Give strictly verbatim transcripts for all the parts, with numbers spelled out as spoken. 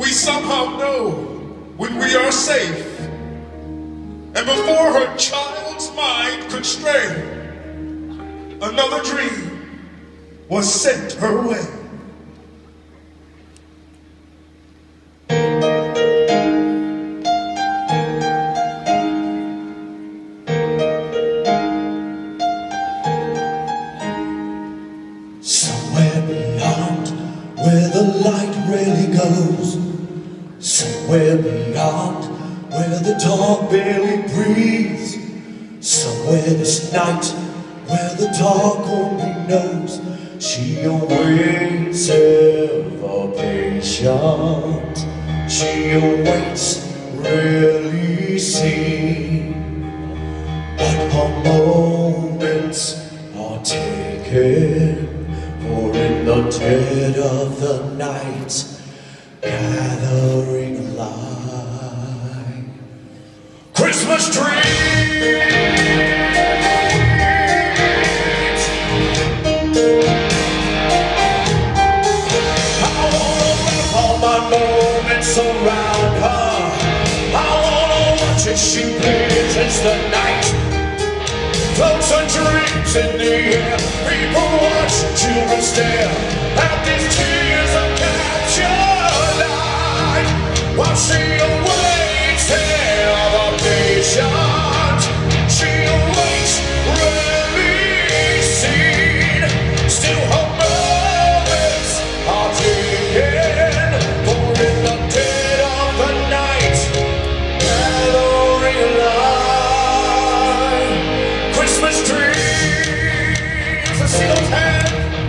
we somehow know when we are safe. And before her child's mind could stray, another dream was sent her way. Somewhere beyond where the light really goes, somewhere beyond where the dark barely breathes, somewhere this night where the dark only knows, she awaits ever patient, she awaits rarely seen, but her moments are taken. For in the dead of the night, gathering light, Christmas dreams. I wanna wrap all my moments around her. I wanna watch as she bridges the night. Floats and dreams in the air. People watch, children stare at these tears of captured light, while she awaits ever patient. She awaits rarely seen. Still her moments are taken. For in the dead of the night, gathering light, Christmas dreams. I see those hands.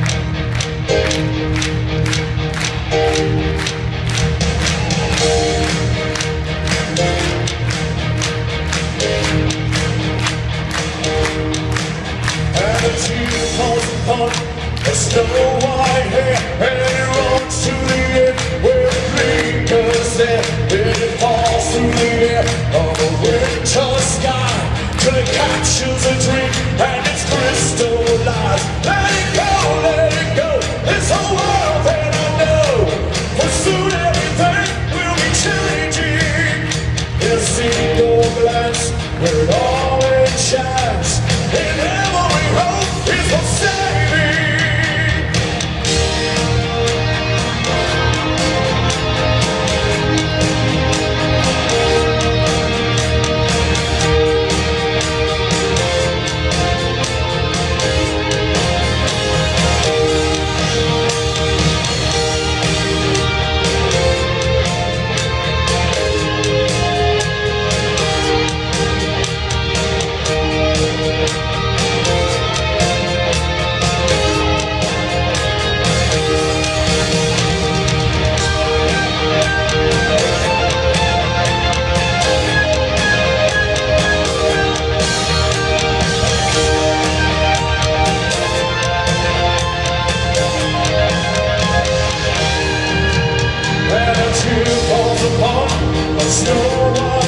And the tear falls upon the snow white hair, and it runs to the end where it lingers there. Then it falls through the air of a winter sky till it captures a dream and it's crystallized. Let it go, let it go, this whole world that I know, for soon everything will be changing. In a single glance where it always shines, and every hope is for saving. Falls upon a snow white